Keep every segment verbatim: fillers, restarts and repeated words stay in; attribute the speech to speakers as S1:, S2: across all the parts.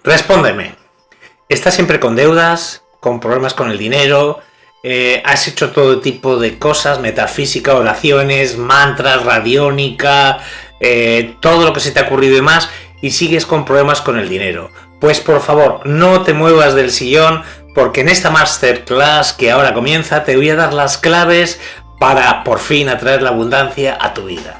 S1: Respóndeme. ¿Estás siempre con deudas, con problemas con el dinero? Eh, ¿Has hecho todo tipo de cosas, metafísica, oraciones, mantras, radiónica, eh, todo lo que se te ha ocurrido y más, y sigues con problemas con el dinero? Pues por favor, no te muevas del sillón, porque en esta masterclass que ahora comienza te voy a dar las claves para por fin atraer la abundancia a tu vida.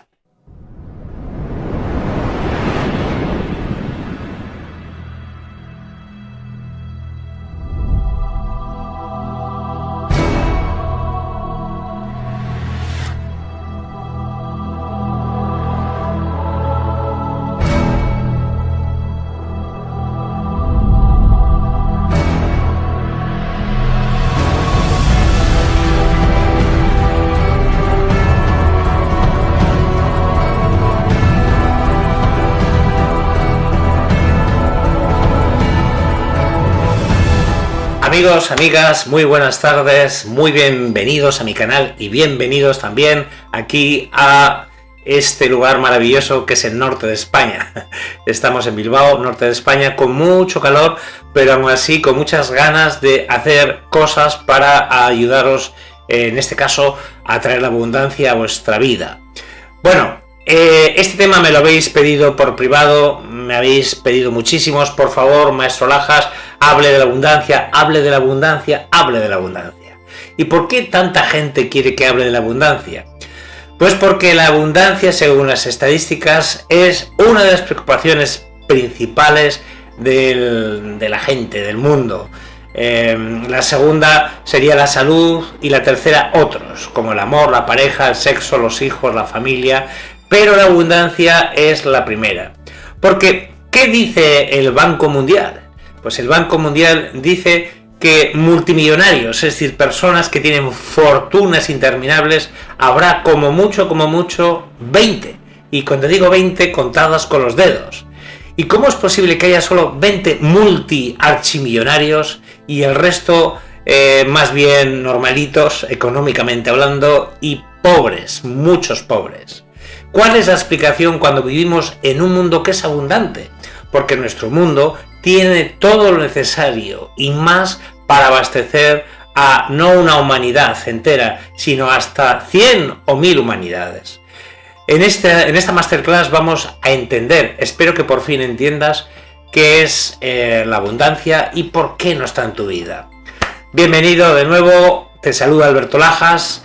S1: Amigos, amigas, muy buenas tardes, muy bienvenidos a mi canal y bienvenidos también aquí a este lugar maravilloso que es el norte de España. Estamos en Bilbao, norte de España, con mucho calor, pero aún así con muchas ganas de hacer cosas para ayudaros, en este caso, a traer la abundancia a vuestra vida. Bueno, eh, este tema me lo habéis pedido por privado, me habéis pedido muchísimos, por favor, maestro Lajas, hable de la abundancia, hable de la abundancia, hable de la abundancia. ¿Y por qué tanta gente quiere que hable de la abundancia? Pues porque la abundancia, según las estadísticas, es una de las preocupaciones principales del, de la gente, del mundo. Eh, la segunda sería la salud y la tercera otros, como el amor, la pareja, el sexo, los hijos, la familia. Pero la abundancia es la primera. Porque, ¿qué dice el Banco Mundial? Pues el Banco Mundial dice que multimillonarios, es decir, personas que tienen fortunas interminables, habrá como mucho, como mucho, veinte. Y cuando digo veinte, contadas con los dedos. ¿Y cómo es posible que haya solo veinte multi-archimillonarios y el resto eh, más bien normalitos, económicamente hablando, y pobres, muchos pobres? ¿Cuál es la explicación cuando vivimos en un mundo que es abundante? Porque nuestro mundo tiene todo lo necesario y más para abastecer a no una humanidad entera, sino hasta cien o mil humanidades. En, este, en esta masterclass vamos a entender, espero que por fin entiendas, qué es eh, la abundancia y por qué no está en tu vida. Bienvenido de nuevo, te saluda Alberto Lajas,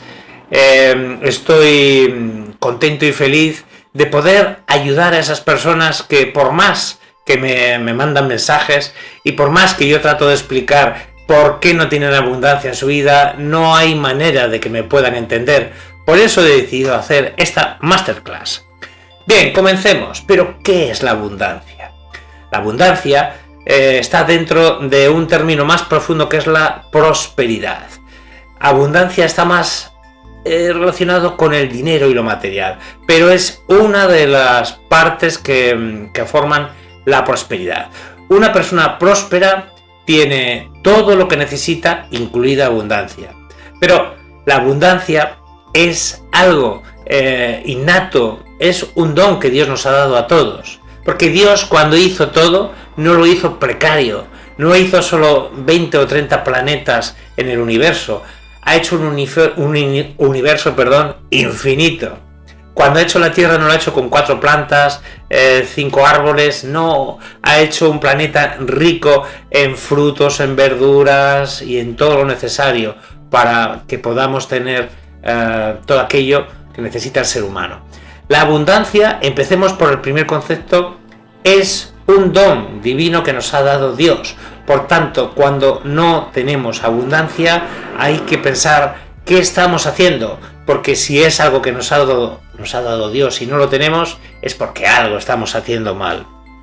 S1: eh, estoy contento y feliz de poder ayudar a esas personas que por más que me, me mandan mensajes y por más que yo trato de explicar por qué no tienen abundancia en su vida, no hay manera de que me puedan entender. Por eso he decidido hacer esta masterclass. Bien, comencemos. ¿Pero qué es la abundancia? La abundancia eh, está dentro de un término más profundo que es la prosperidad. Abundancia está más eh, relacionado con el dinero y lo material, pero es una de las partes que, que forman la prosperidad. Una persona próspera tiene todo lo que necesita, incluida abundancia. Pero la abundancia es algo eh, innato, es un don que Dios nos ha dado a todos. Porque Dios, cuando hizo todo, no lo hizo precario, no hizo solo veinte o treinta planetas en el universo, ha hecho un, universo, un universo perdón, infinito. Cuando ha hecho la Tierra no lo ha hecho con cuatro plantas, eh, cinco árboles, no, ha hecho un planeta rico en frutos, en verduras y en todo lo necesario para que podamos tener eh, todo aquello que necesita el ser humano. La abundancia, empecemos por el primer concepto, es un don divino que nos ha dado Dios. Por tanto, cuando no tenemos abundancia, hay que pensar qué estamos haciendo, porque si es algo que nos ha dado, nos ha dado Dios y no lo tenemos, es porque algo estamos haciendo mal.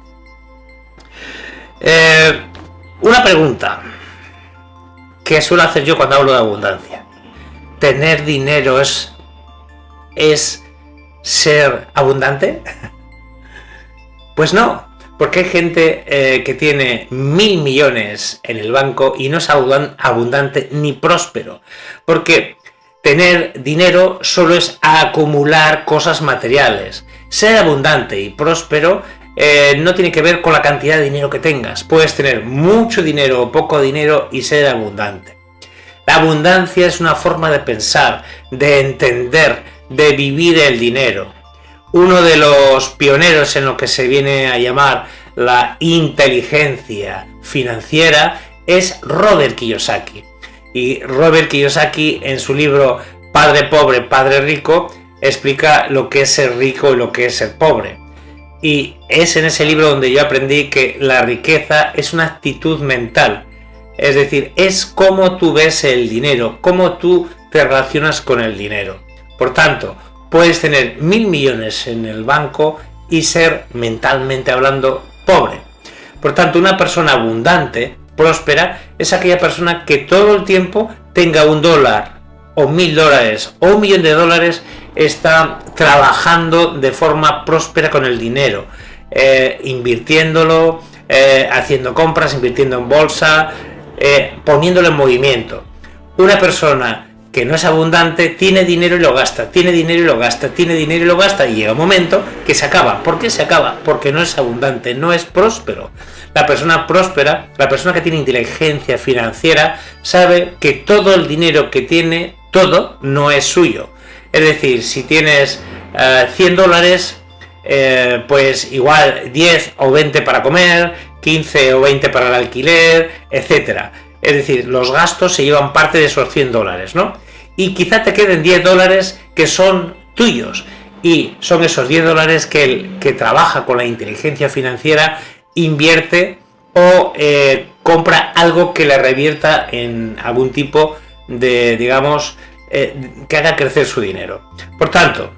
S1: Eh, una pregunta que suelo hacer yo cuando hablo de abundancia. ¿Tener dinero es, es ser abundante? Pues no, porque hay gente eh, que tiene mil millones en el banco y no es abundante ni próspero, porque tener dinero solo es acumular cosas materiales. Ser abundante y próspero eh, no tiene que ver con la cantidad de dinero que tengas. Puedes tener mucho dinero o poco dinero y ser abundante. La abundancia es una forma de pensar, de entender, de vivir el dinero. Uno de los pioneros en lo que se viene a llamar la inteligencia financiera es Robert Kiyosaki. Y Robert Kiyosaki, en su libro Padre Pobre, Padre Rico, explica lo que es ser rico y lo que es ser pobre. Y es en ese libro donde yo aprendí que la riqueza es una actitud mental. Es decir, es cómo tú ves el dinero, cómo tú te relacionas con el dinero. Por tanto, puedes tener mil millones en el banco y ser, mentalmente hablando, pobre. Por tanto, una persona abundante, próspera, es aquella persona que todo el tiempo tenga un dólar o mil dólares o un millón de dólares, está trabajando de forma próspera con el dinero, eh, invirtiéndolo, eh, haciendo compras, invirtiendo en bolsa, eh, poniéndolo en movimiento. Una persona que no es abundante tiene dinero y lo gasta, tiene dinero y lo gasta, tiene dinero y lo gasta, y llega un momento que se acaba. ¿Por qué se acaba? Porque no es abundante, no es próspero. La persona próspera, la persona que tiene inteligencia financiera, sabe que todo el dinero que tiene, todo, no es suyo. Es decir, si tienes eh, cien dólares, eh, pues igual diez o veinte para comer, quince o veinte para el alquiler, etcétera. Es decir, los gastos se llevan parte de esos cien dólares, ¿no? Y quizá te queden diez dólares que son tuyos. Y son esos diez dólares que el que trabaja con la inteligencia financiera invierte o eh, compra algo que le revierta en algún tipo de, digamos, eh, que haga crecer su dinero. Por tanto,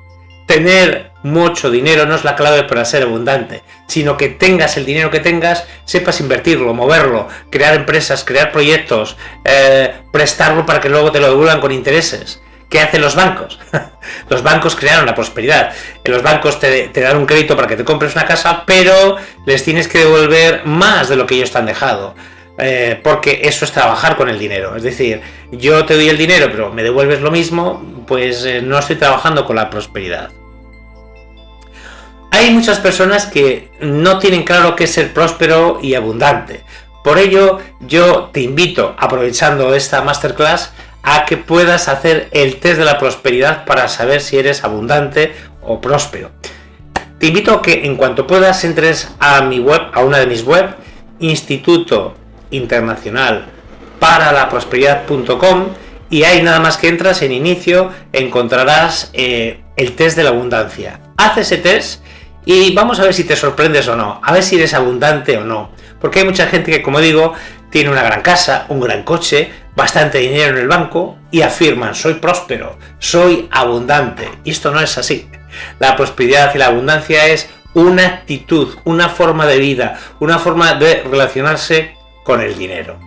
S1: tener mucho dinero no es la clave para ser abundante, sino que tengas el dinero que tengas, sepas invertirlo, moverlo, crear empresas, crear proyectos, eh, prestarlo para que luego te lo devuelvan con intereses. ¿Qué hacen los bancos? Los bancos crearon la prosperidad. Los bancos te, te dan un crédito para que te compres una casa, pero les tienes que devolver más de lo que ellos te han dejado. Eh, porque eso es trabajar con el dinero. Es decir, yo te doy el dinero, pero me devuelves lo mismo, pues eh, no estoy trabajando con la prosperidad. Hay muchas personas que no tienen claro qué es ser próspero y abundante. Por ello, yo te invito, aprovechando esta masterclass, a que puedas hacer el test de la prosperidad para saber si eres abundante o próspero. Te invito a que en cuanto puedas entres a mi web, a una de mis webs, Instituto Internacional para la Prosperidad punto com, y ahí nada más que entras en inicio encontrarás eh, el test de la abundancia. Haz ese test y vamos a ver si te sorprendes o no, a ver si eres abundante o no, porque hay mucha gente que, como digo, tiene una gran casa, un gran coche, bastante dinero en el banco y afirman: soy próspero, soy abundante. Y esto no es así. La prosperidad y la abundancia es una actitud, una forma de vida, una forma de relacionarse con el dinero.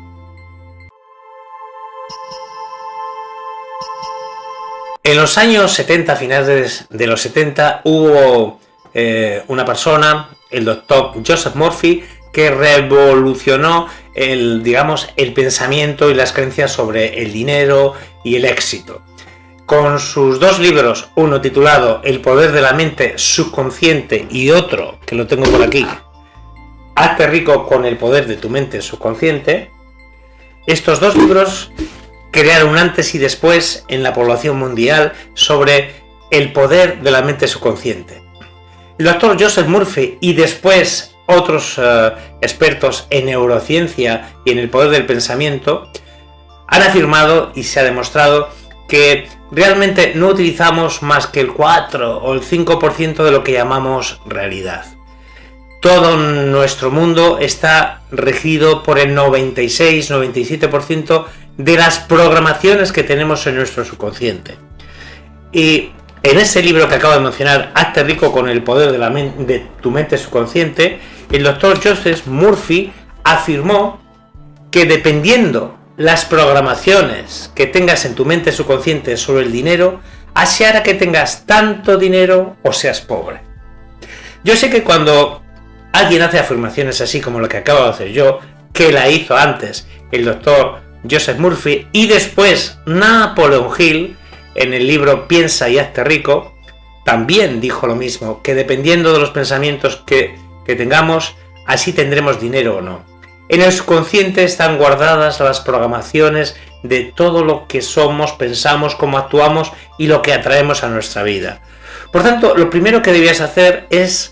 S1: En los años setenta, finales de los setenta, hubo eh, una persona, el doctor Joseph Murphy, que revolucionó el, digamos, el pensamiento y las creencias sobre el dinero y el éxito. Con sus dos libros, uno titulado El poder de la mente subconsciente y otro, que lo tengo por aquí, Hazte rico con el poder de tu mente subconsciente, estos dos libros crearon un antes y después en la población mundial sobre el poder de la mente subconsciente. El doctor Joseph Murphy y después otros uh, expertos en neurociencia y en el poder del pensamiento han afirmado y se ha demostrado que realmente no utilizamos más que el cuatro o el cinco por ciento de lo que llamamos realidad. Todo nuestro mundo está regido por el noventa y seis a noventa y siete por ciento de las programaciones que tenemos en nuestro subconsciente. Y en ese libro que acabo de mencionar, Hazte rico con el poder de, la men- de tu mente subconsciente, el doctor Joseph Murphy afirmó que dependiendo las programaciones que tengas en tu mente subconsciente sobre el dinero, así hará que tengas tanto dinero o seas pobre. Yo sé que cuando alguien hace afirmaciones así como lo que acabo de hacer yo, que la hizo antes el doctor Joseph Murphy y después Napoleon Hill en el libro Piensa y hazte rico, también dijo lo mismo, que dependiendo de los pensamientos que que tengamos, así tendremos dinero o no. En el subconsciente están guardadas las programaciones de todo lo que somos, pensamos, cómo actuamos y lo que atraemos a nuestra vida. Por tanto, lo primero que debías hacer es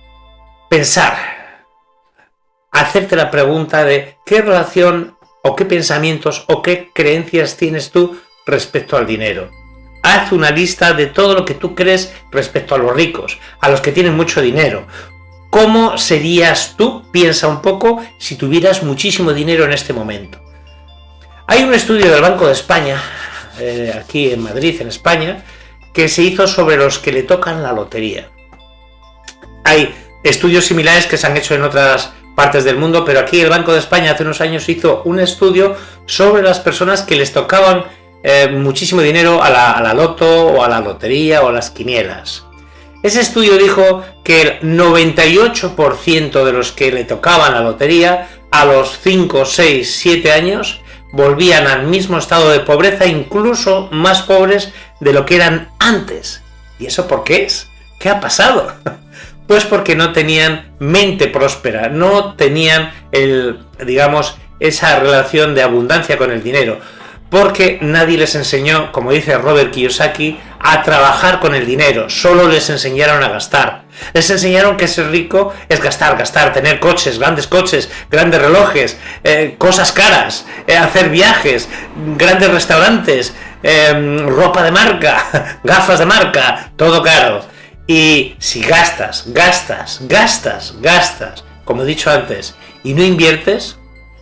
S1: pensar, hacerte la pregunta de qué relación o qué pensamientos o qué creencias tienes tú respecto al dinero. Haz una lista de todo lo que tú crees respecto a los ricos, a los que tienen mucho dinero. ¿Cómo serías tú? Piensa un poco si tuvieras muchísimo dinero en este momento. Hay un estudio del Banco de España, eh, aquí en Madrid, en España, que se hizo sobre los que le tocan la lotería. Hay estudios similares que se han hecho en otras partes del mundo, pero aquí el Banco de España hace unos años hizo un estudio sobre las personas que les tocaban eh, muchísimo dinero a la, a la loto o a la lotería o a las quinielas. Ese estudio dijo que el noventa y ocho por ciento de los que le tocaban la lotería a los cinco, seis, siete años volvían al mismo estado de pobreza, incluso más pobres de lo que eran antes. ¿Y eso por qué es? ¿Qué ha pasado? Pues porque no tenían mente próspera, no tenían el, digamos, esa relación de abundancia con el dinero, porque nadie les enseñó, como dice Robert Kiyosaki, a trabajar con el dinero, solo les enseñaron a gastar. Les enseñaron que ser rico es gastar, gastar, tener coches, grandes coches, grandes relojes, eh, cosas caras, eh, hacer viajes, grandes restaurantes, eh, ropa de marca, gafas de marca, todo caro. Y si gastas, gastas, gastas, gastas, como he dicho antes, y no inviertes,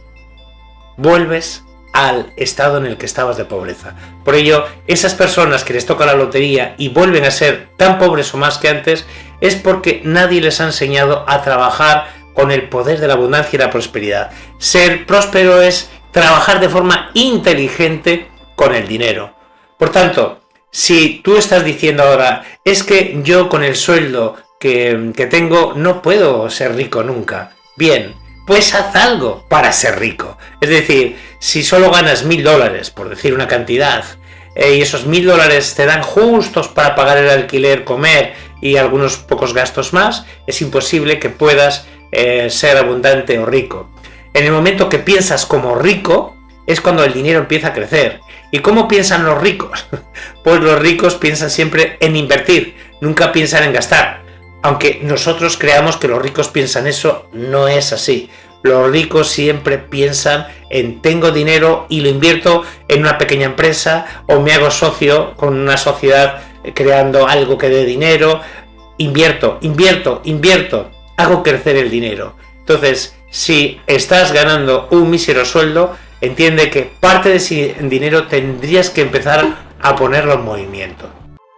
S1: vuelves al estado en el que estabas de pobreza. Por ello, esas personas que les toca la lotería y vuelven a ser tan pobres o más que antes, es porque nadie les ha enseñado a trabajar con el poder de la abundancia y la prosperidad. Ser próspero es trabajar de forma inteligente con el dinero. Por tanto, si tú estás diciendo ahora, es que yo con el sueldo que, que tengo no puedo ser rico nunca. Bien, pues haz algo para ser rico. Es decir, si solo ganas mil dólares, por decir una cantidad, eh, y esos mil dólares te dan justos para pagar el alquiler, comer y algunos pocos gastos más, es imposible que puedas eh, ser abundante o rico. En el momento que piensas como rico, es cuando el dinero empieza a crecer. ¿Y cómo piensan los ricos? Pues los ricos piensan siempre en invertir, nunca piensan en gastar. Aunque nosotros creamos que los ricos piensan eso, no es así. Los ricos siempre piensan en tengo dinero y lo invierto en una pequeña empresa o me hago socio con una sociedad creando algo que dé dinero. Invierto, invierto, invierto, hago crecer el dinero. Entonces, si estás ganando un mísero sueldo, entiende que parte de ese dinero tendrías que empezar a ponerlo en movimiento.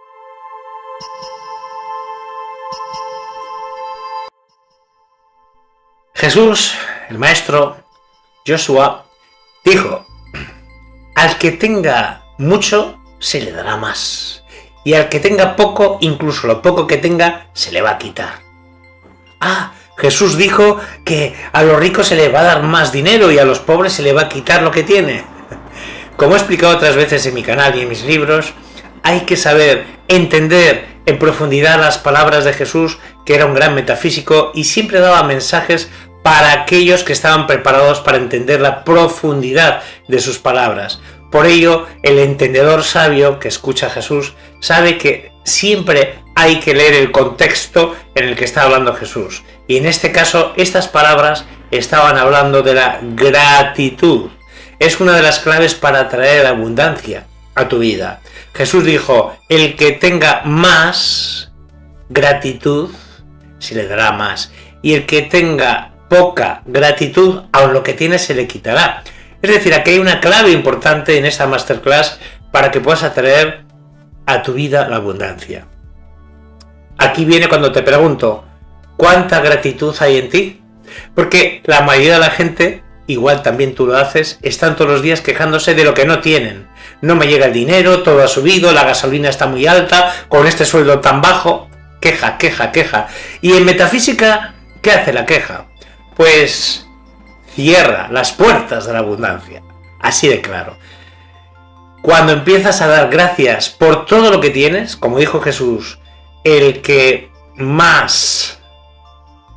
S1: Jesús, el maestro Joshua, dijo, al que tenga mucho se le dará más, y al que tenga poco, incluso lo poco que tenga, se le va a quitar. Ah, Jesús dijo que a los ricos se les va a dar más dinero y a los pobres se les va a quitar lo que tiene. Como he explicado otras veces en mi canal y en mis libros, hay que saber entender en profundidad las palabras de Jesús, que era un gran metafísico y siempre daba mensajes para aquellos que estaban preparados para entender la profundidad de sus palabras. Por ello, el entendedor sabio que escucha a Jesús sabe que siempre hay que leer el contexto en el que está hablando Jesús. Y en este caso, estas palabras estaban hablando de la gratitud. Es una de las claves para atraer abundancia a tu vida. Jesús dijo, el que tenga más gratitud, se le dará más. Y el que tenga poca gratitud, aun lo que tiene se le quitará. Es decir, aquí hay una clave importante en esta masterclass para que puedas atraer a tu vida la abundancia. Aquí viene cuando te pregunto, ¿cuánta gratitud hay en ti? Porque la mayoría de la gente, igual también tú lo haces, están todos los días quejándose de lo que no tienen. No me llega el dinero, todo ha subido, la gasolina está muy alta, con este sueldo tan bajo. Queja, queja, queja. Y en metafísica, ¿qué hace la queja? Pues cierra las puertas de la abundancia. Así de claro. Cuando empiezas a dar gracias por todo lo que tienes, como dijo Jesús, el que más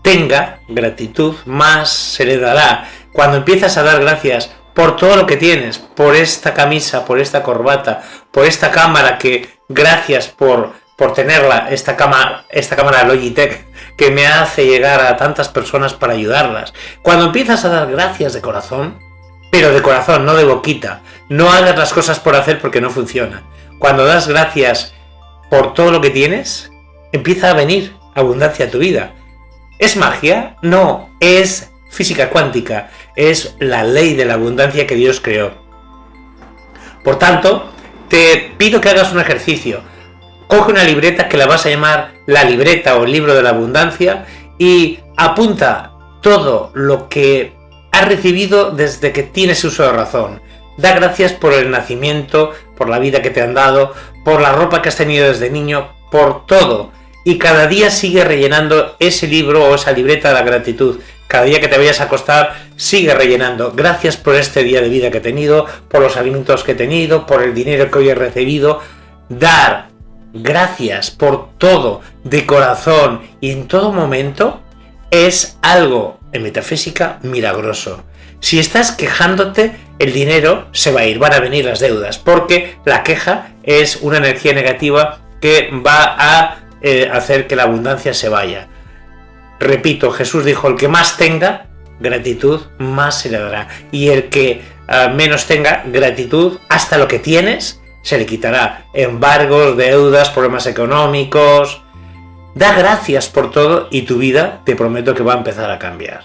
S1: tenga gratitud, más se le dará. Cuando empiezas a dar gracias por todo lo que tienes, por esta camisa, por esta corbata, por esta cámara, que gracias por, por tenerla, esta cámara, esta cámara Logitech, que me hace llegar a tantas personas para ayudarlas. Cuando empiezas a dar gracias de corazón, pero de corazón, no de boquita, no hagas las cosas por hacer porque no funciona. Cuando das gracias por todo lo que tienes, empieza a venir abundancia a tu vida. ¿Es magia? No, es física cuántica, es la ley de la abundancia que Dios creó. Por tanto, te pido que hagas un ejercicio. Coge una libreta que la vas a llamar la libreta o el libro de la abundancia y apunta todo lo que has recibido desde que tienes uso de razón. Da gracias por el nacimiento, por la vida que te han dado, por la ropa que has tenido desde niño, por todo. Y cada día sigue rellenando ese libro o esa libreta de la gratitud. Cada día que te vayas a acostar, sigue rellenando. Gracias por este día de vida que he tenido, por los alimentos que he tenido, por el dinero que hoy he recibido. Dar gracias por todo, de corazón y en todo momento, es algo, en metafísica, milagroso. Si estás quejándote, el dinero se va a ir, van a venir las deudas, porque la queja es una energía negativa que va a eh, hacer que la abundancia se vaya. Repito, Jesús dijo, el que más tenga gratitud, más se le dará. Y el que uh, menos tenga gratitud, hasta lo que tienes, se le quitará. Embargos, deudas, problemas económicos. Da gracias por todo y tu vida, te prometo que va a empezar a cambiar.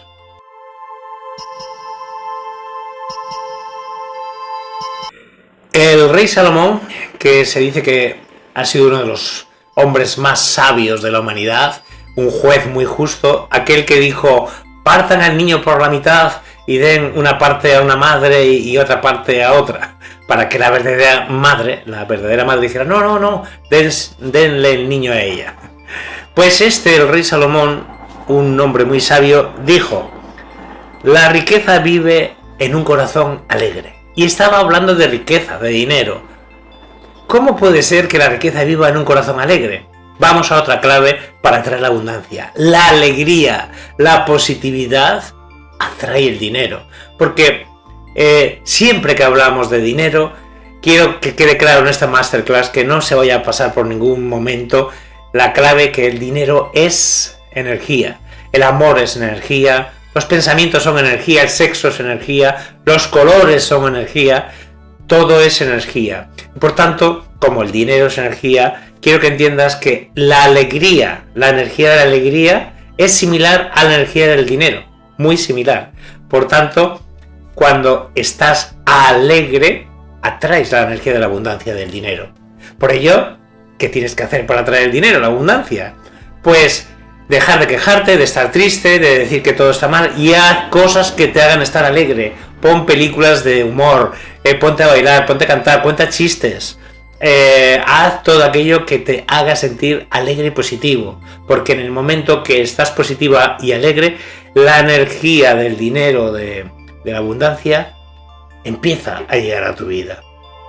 S1: El rey Salomón, que se dice que ha sido uno de los hombres más sabios de la humanidad, un juez muy justo, aquel que dijo, partan al niño por la mitad y den una parte a una madre y otra parte a otra, para que la verdadera madre, la verdadera madre dijera, no, no, no, den, denle el niño a ella. Pues este, el rey Salomón, un hombre muy sabio, dijo, la riqueza vive en un corazón alegre. Y estaba hablando de riqueza, de dinero. ¿Cómo puede ser que la riqueza viva en un corazón alegre? Vamos a otra clave para atraer la abundancia. La alegría, la positividad atrae el dinero. Porque eh, siempre que hablamos de dinero, quiero que quede claro en esta masterclass que no se vaya a pasar por ningún momento la clave que el dinero es energía. El amor es energía, los pensamientos son energía, el sexo es energía, los colores son energía, todo es energía. Por tanto, como el dinero es energía, quiero que entiendas que la alegría, la energía de la alegría es similar a la energía del dinero, muy similar. Por tanto, cuando estás alegre, atraes la energía de la abundancia del dinero. Por ello, ¿qué tienes que hacer para atraer el dinero, la abundancia? Pues dejar de quejarte, de estar triste, de decir que todo está mal y haz cosas que te hagan estar alegre. Pon películas de humor, eh, ponte a bailar, ponte a cantar, cuenta chistes. Eh, haz todo aquello que te haga sentir alegre y positivo, porque en el momento que estás positiva y alegre, la energía del dinero, de, de la abundancia, empieza a llegar a tu vida.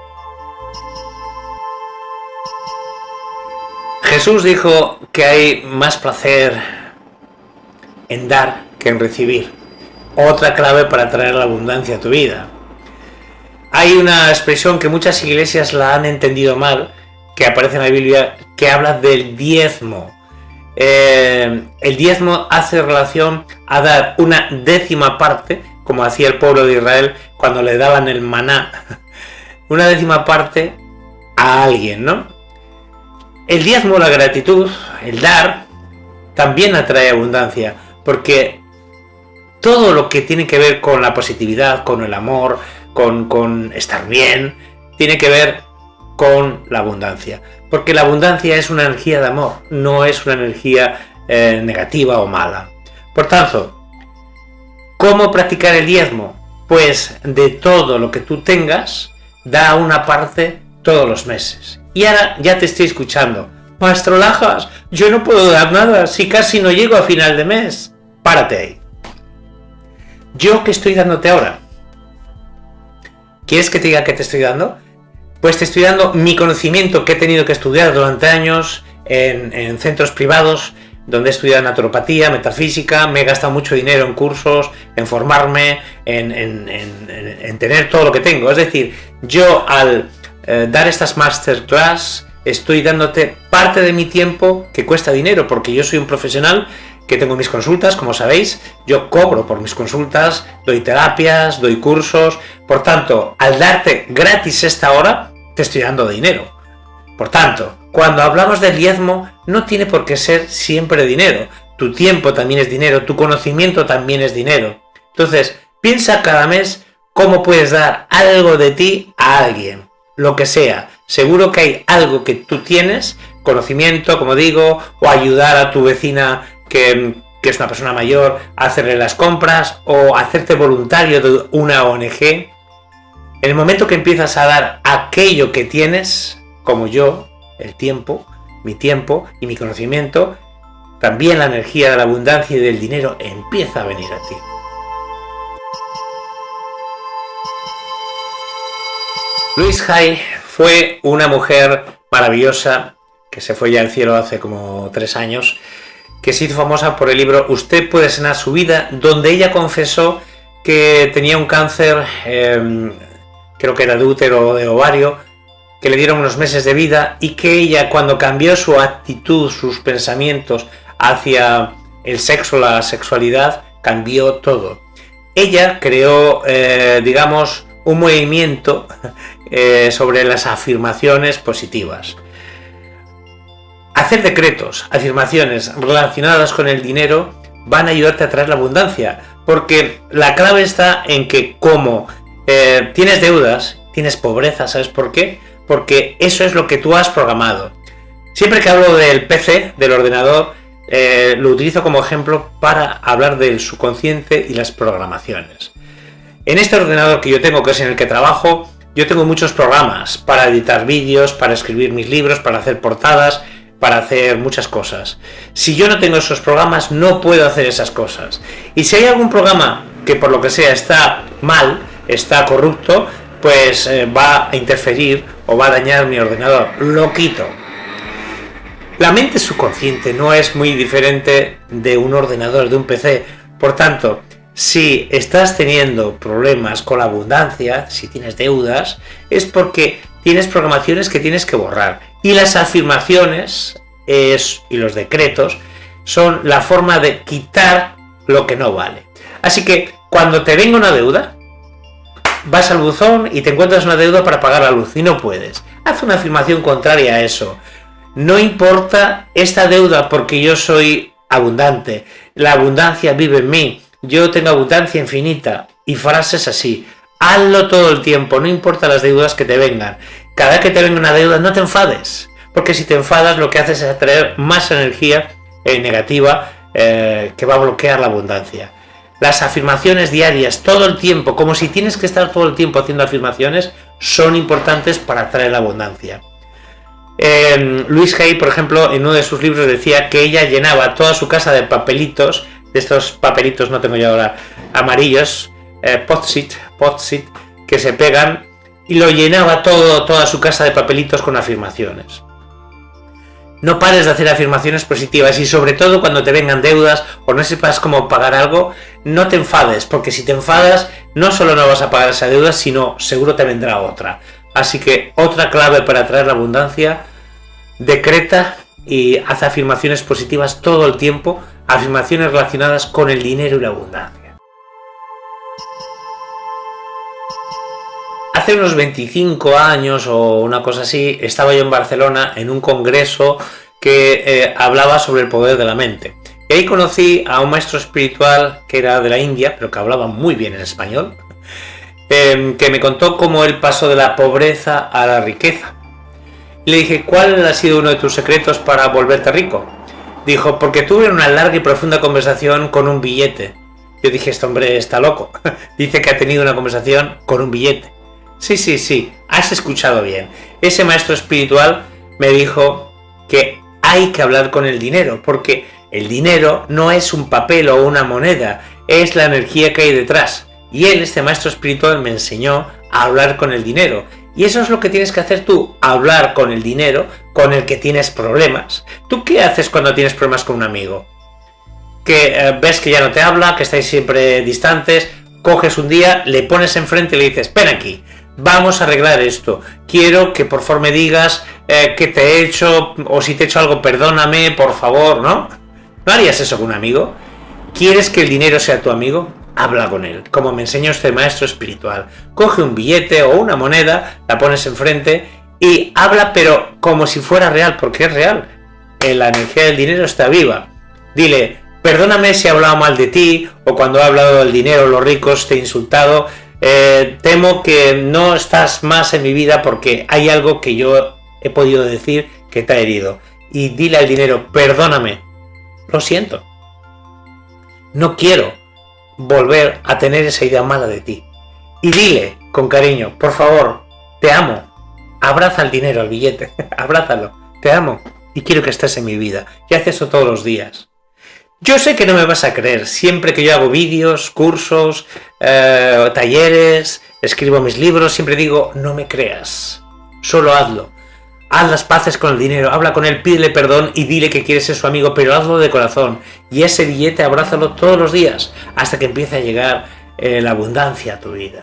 S1: Jesús dijo que hay más placer en dar que en recibir. Otra clave para traer la abundancia a tu vida. Hay una expresión que muchas iglesias la han entendido mal, que aparece en la Biblia, que habla del diezmo. Eh, el diezmo hace relación a dar una décima parte, como hacía el pueblo de Israel cuando le daban el maná, una décima parte a alguien, ¿no? El diezmo, la gratitud, el dar, también atrae abundancia, porque todo lo que tiene que ver con la positividad, con el amor, con, con estar bien, tiene que ver con la abundancia. Porque la abundancia es una energía de amor, no es una energía eh, negativa o mala. Por tanto, ¿cómo practicar el diezmo? Pues de todo lo que tú tengas, da una parte todos los meses. Y ahora ya te estoy escuchando. Maestro Lajas, yo no puedo dar nada si casi no llego a final de mes. Párate ahí. ¿Yo qué estoy dándote ahora? ¿Quieres que te diga qué te estoy dando? Pues te estoy dando mi conocimiento que he tenido que estudiar durante años en, en centros privados donde he estudiado naturopatía, metafísica, me he gastado mucho dinero en cursos, en formarme, en, en, en, en tener todo lo que tengo. Es decir, yo al eh, dar estas masterclass estoy dándote parte de mi tiempo que cuesta dinero, porque yo soy un profesional que tengo mis consultas, como sabéis, yo cobro por mis consultas, doy terapias, doy cursos, por tanto, al darte gratis esta hora, te estoy dando dinero. Por tanto, cuando hablamos del diezmo, no tiene por qué ser siempre dinero. Tu tiempo también es dinero, tu conocimiento también es dinero. Entonces, piensa cada mes cómo puedes dar algo de ti a alguien, lo que sea. Seguro que hay algo que tú tienes, conocimiento, como digo, o ayudar a tu vecina que, que es una persona mayor, a hacerle las compras, o hacerte voluntario de una O N G. En el momento que empiezas a dar aquello que tienes, como yo, el tiempo, mi tiempo y mi conocimiento, también la energía de la abundancia y del dinero empieza a venir a ti. Louise Hay fue una mujer maravillosa que se fue ya al cielo hace como tres años, que se hizo famosa por el libro Usted puede sanar su vida, donde ella confesó que tenía un cáncer, eh, creo que era de útero o de ovario, que le dieron unos meses de vida, y que ella, cuando cambió su actitud, sus pensamientos hacia el sexo, la sexualidad, cambió todo. Ella creó, eh, digamos, un movimiento eh, sobre las afirmaciones positivas. Hacer decretos, afirmaciones relacionadas con el dinero van a ayudarte a traer la abundancia, porque la clave está en que como eh, tienes deudas, tienes pobreza, ¿sabes por qué? Porque eso es lo que tú has programado. Siempre que hablo del P C, del ordenador, eh, lo utilizo como ejemplo para hablar del subconsciente y las programaciones. En este ordenador que yo tengo, que es en el que trabajo, yo tengo muchos programas para editar vídeos, para escribir mis libros, para hacer portadas, para hacer muchas cosas. Si yo no tengo esos programas, no puedo hacer esas cosas. Y si hay algún programa que por lo que sea está mal, está corrupto, pues eh, va a interferir o va a dañar mi ordenador. Lo quito. La mente subconsciente no es muy diferente de un ordenador, de un P C. Por tanto, si estás teniendo problemas con la abundancia, si tienes deudas, es porque tienes programaciones que tienes que borrar. Y las afirmaciones es, y los decretos son la forma de quitar lo que no vale. Así que cuando te venga una deuda, vas al buzón y te encuentras una deuda para pagar la luz y no puedes. Haz una afirmación contraria a eso. No importa esta deuda porque yo soy abundante. La abundancia vive en mí. Yo tengo abundancia infinita. Y frases así. Hazlo todo el tiempo. No importa las deudas que te vengan. Cada vez que te venga una deuda, no te enfades. Porque si te enfadas, lo que haces es atraer más energía eh, negativa eh, que va a bloquear la abundancia. Las afirmaciones diarias, todo el tiempo, como si tienes que estar todo el tiempo haciendo afirmaciones, son importantes para atraer la abundancia. Eh, Louise Hay, por ejemplo, en uno de sus libros decía que ella llenaba toda su casa de papelitos, de estos papelitos, no tengo yo ahora, amarillos, eh, post-it, post-it, que se pegan, y lo llenaba todo, toda su casa de papelitos con afirmaciones. No pares de hacer afirmaciones positivas, y sobre todo cuando te vengan deudas o no sepas cómo pagar algo, no te enfades, porque si te enfadas no solo no vas a pagar esa deuda, sino seguro te vendrá otra. Así que otra clave para atraer la abundancia: decreta y haz afirmaciones positivas todo el tiempo, afirmaciones relacionadas con el dinero y la abundancia. Hace unos veinticinco años o una cosa así, estaba yo en Barcelona en un congreso que eh, hablaba sobre el poder de la mente. Y ahí conocí a un maestro espiritual que era de la India, pero que hablaba muy bien en español, eh, que me contó cómo él pasó de la pobreza a la riqueza. Y le dije, ¿cuál ha sido uno de tus secretos para volverte rico? Dijo, porque tuve una larga y profunda conversación con un billete. Yo dije, este hombre está loco. Dice que ha tenido una conversación con un billete. Sí, sí, sí, has escuchado bien. Ese maestro espiritual me dijo que hay que hablar con el dinero, porque el dinero no es un papel o una moneda, es la energía que hay detrás. Y él, este maestro espiritual, me enseñó a hablar con el dinero. Y eso es lo que tienes que hacer tú, hablar con el dinero con el que tienes problemas. ¿Tú qué haces cuando tienes problemas con un amigo? Que eh, ves que ya no te habla, que estáis siempre distantes, coges un día, le pones enfrente y le dices, ven aquí, vamos a arreglar esto, quiero que por favor me digas eh, qué te he hecho, o si te he hecho algo, perdóname, por favor, ¿no? ¿No harías eso con un amigo? ¿Quieres que el dinero sea tu amigo? Habla con él, como me enseñó este maestro espiritual. Coge un billete o una moneda, la pones enfrente y habla, pero como si fuera real, porque es real. La energía del dinero está viva. Dile, perdóname si he hablado mal de ti, o cuando he hablado del dinero, los ricos, te he insultado. Eh, temo que no estás más en mi vida porque hay algo que yo he podido decir que te ha herido. Y dile al dinero, perdóname, lo siento. No quiero volver a tener esa idea mala de ti. Y dile con cariño, por favor, te amo. Abraza el dinero, al billete, abrázalo, te amo y quiero que estés en mi vida. Y haz eso todos los días. Yo sé que no me vas a creer, siempre que yo hago vídeos, cursos, eh, talleres, escribo mis libros, siempre digo, no me creas, solo hazlo. Haz las paces con el dinero, habla con él, pídele perdón y dile que quieres ser su amigo, pero hazlo de corazón. Y ese billete abrázalo todos los días, hasta que empiece a llegar eh, la abundancia a tu vida.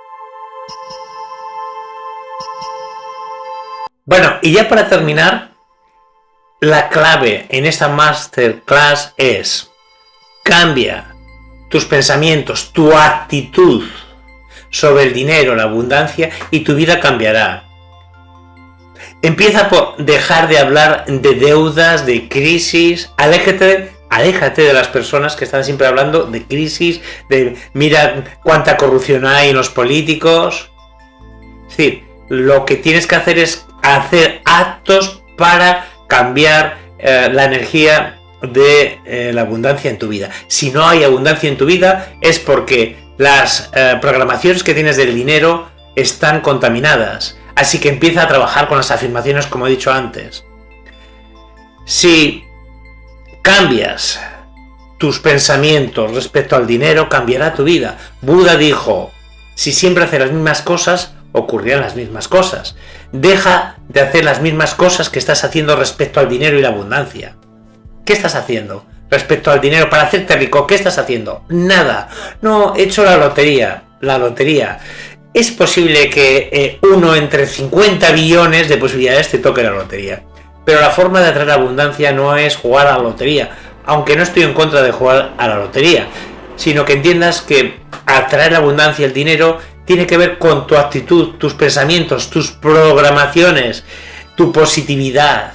S1: Bueno, y ya para terminar, la clave en esta masterclass es, cambia tus pensamientos, tu actitud sobre el dinero, la abundancia, y tu vida cambiará. Empieza por dejar de hablar de deudas, de crisis, aléjate, aléjate de las personas que están siempre hablando de crisis, de mira cuánta corrupción hay en los políticos. Es decir, lo que tienes que hacer es hacer actos para cambiar eh, la energía de eh, la abundancia en tu vida. Si no hay abundancia en tu vida es porque las eh, programaciones que tienes del dinero están contaminadas. Así que empieza a trabajar con las afirmaciones como he dicho antes. Si cambias tus pensamientos respecto al dinero, cambiará tu vida. Buda dijo, si siempre haces las mismas cosas, ocurrirán las mismas cosas. Deja de hacer las mismas cosas que estás haciendo respecto al dinero y la abundancia. ¿Qué estás haciendo respecto al dinero para hacerte rico? ¿Qué estás haciendo? Nada. No, he hecho la lotería. La lotería. Es posible que eh, uno entre cincuenta billones de posibilidades te toque la lotería. Pero la forma de atraer abundancia no es jugar a la lotería. Aunque no estoy en contra de jugar a la lotería. Sino que entiendas que atraer la abundancia y el dinero tiene que ver con tu actitud, tus pensamientos, tus programaciones, tu positividad.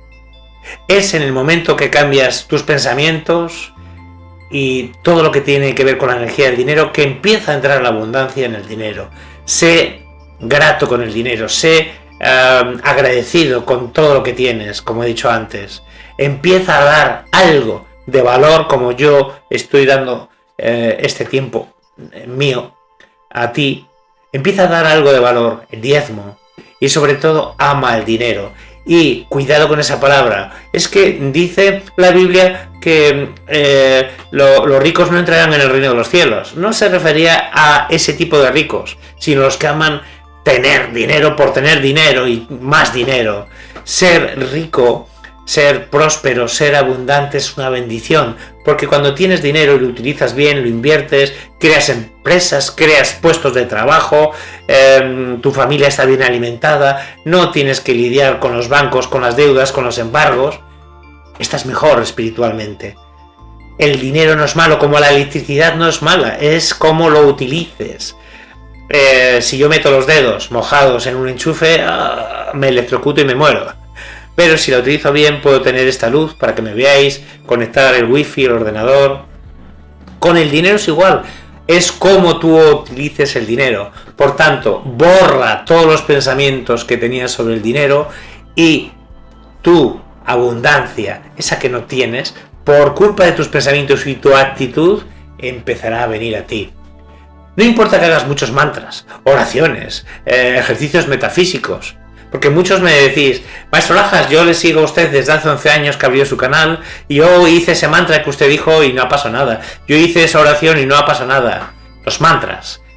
S1: Es en el momento que cambias tus pensamientos y todo lo que tiene que ver con la energía del dinero que empieza a entrar la abundancia en el dinero. Sé grato con el dinero, sé uh, agradecido con todo lo que tienes, como he dicho antes. Empieza a dar algo de valor como yo estoy dando uh, este tiempo mío a ti. Empieza a dar algo de valor, el diezmo, y sobre todo ama el dinero. Y cuidado con esa palabra, es que dice la Biblia que eh, lo, los ricos no entrarán en el reino de los cielos. No se refería a ese tipo de ricos, sino los que aman tener dinero por tener dinero y más dinero. Ser rico, ser próspero, ser abundante es una bendición, porque cuando tienes dinero y lo utilizas bien, lo inviertes, creas empresas, creas puestos de trabajo, eh, tu familia está bien alimentada, no tienes que lidiar con los bancos, con las deudas, con los embargos, estás mejor espiritualmente. El dinero no es malo, como la electricidad no es mala, es como lo utilices. Eh, si yo meto los dedos mojados en un enchufe, uh, me electrocuto y me muero. Pero si la utilizo bien, puedo tener esta luz para que me veáis, conectar el wifi, el ordenador. Con el dinero es igual, es como tú utilices el dinero. Por tanto, borra todos los pensamientos que tenías sobre el dinero y tu abundancia, esa que no tienes, por culpa de tus pensamientos y tu actitud, empezará a venir a ti. No importa que hagas muchos mantras, oraciones, eh, ejercicios metafísicos. Porque muchos me decís, Maestro Lajas, yo le sigo a usted desde hace once años que abrió su canal y yo hice ese mantra que usted dijo y no ha pasado nada. Yo hice esa oración y no ha pasado nada. Los mantras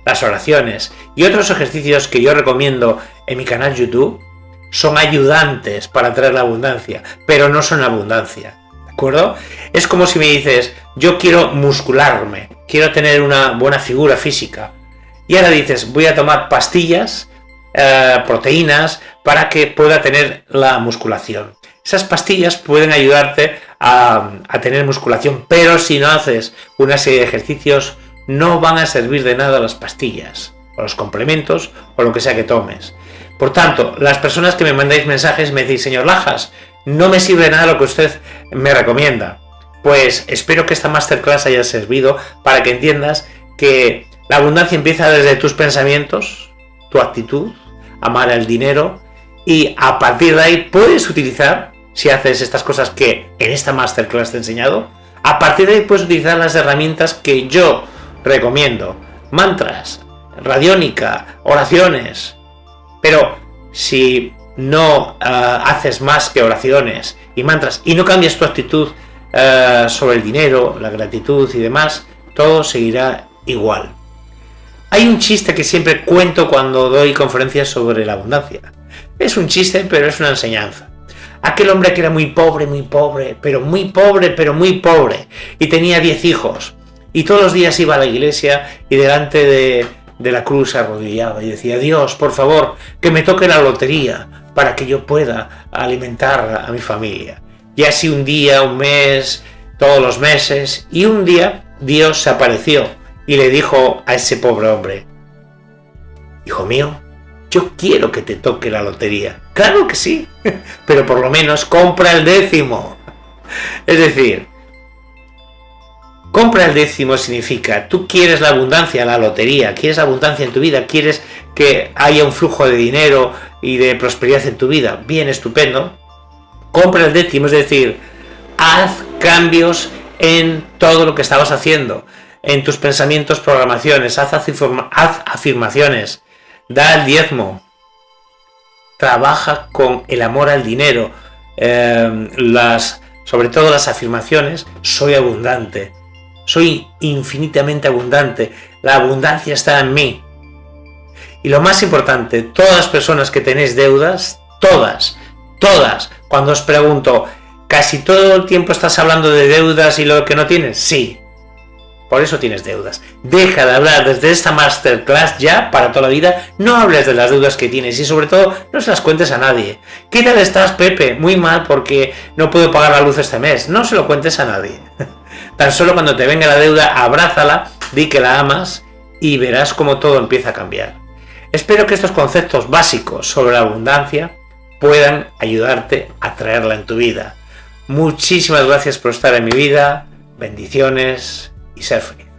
S1: las oraciones y otros ejercicios que yo recomiendo en mi canal YouTube son ayudantes para atraer la abundancia, pero no son abundancia, ¿de acuerdo? Es como si me dices, yo quiero muscularme, quiero tener una buena figura física, y ahora dices, voy a tomar pastillas, eh, proteínas, para que pueda tener la musculación. Esas pastillas pueden ayudarte a, a tener musculación, pero si no haces una serie de ejercicios, no van a servir de nada las pastillas, o los complementos, o lo que sea que tomes. Por tanto, las personas que me mandáis mensajes me decís, señor Lajas, no me sirve nada lo que usted me recomienda. Pues espero que esta masterclass haya servido para que entiendas que la abundancia empieza desde tus pensamientos, tu actitud, amar el dinero, y a partir de ahí puedes utilizar, si haces estas cosas que en esta masterclass te he enseñado, a partir de ahí puedes utilizar las herramientas que yo recomiendo, mantras, radiónica, oraciones. Pero si no uh, haces más que oraciones y mantras y no cambias tu actitud uh, sobre el dinero, la gratitud y demás, todo seguirá igual. Hay un chiste que siempre cuento cuando doy conferencias sobre la abundancia. Es un chiste, pero es una enseñanza. Aquel hombre que era muy pobre, muy pobre, pero muy pobre, pero muy pobre, y tenía diez hijos, y todos los días iba a la iglesia y delante de, de la cruz se arrodillaba y decía, Dios, por favor, que me toque la lotería para que yo pueda alimentar a mi familia. Y así un día, un mes, todos los meses, y un día Dios se apareció y le dijo a ese pobre hombre, hijo mío, yo quiero que te toque la lotería. Claro que sí, pero por lo menos compra el décimo. Es decir, compra el décimo significa, tú quieres la abundancia, la lotería, quieres abundancia en tu vida, quieres que haya un flujo de dinero y de prosperidad en tu vida. Bien, estupendo. Compra el décimo, es decir, haz cambios en todo lo que estabas haciendo, en tus pensamientos, programaciones, haz, haz afirmaciones, da el diezmo, trabaja con el amor al dinero, eh, las, sobre todo las afirmaciones, soy abundante, soy infinitamente abundante, la abundancia está en mí. Y lo más importante, todas las personas que tenéis deudas, todas, todas, cuando os pregunto, ¿casi todo el tiempo estás hablando de deudas y lo que no tienes? Sí. Por eso tienes deudas. Deja de hablar desde esta masterclass ya para toda la vida. No hables de las deudas que tienes y sobre todo no se las cuentes a nadie. ¿Qué tal estás, Pepe? Muy mal porque no puedo pagar la luz este mes. No se lo cuentes a nadie. Tan solo cuando te venga la deuda, abrázala, di que la amas y verás cómo todo empieza a cambiar. Espero que estos conceptos básicos sobre la abundancia puedan ayudarte a traerla en tu vida. Muchísimas gracias por estar en mi vida. Bendiciones y ser feliz.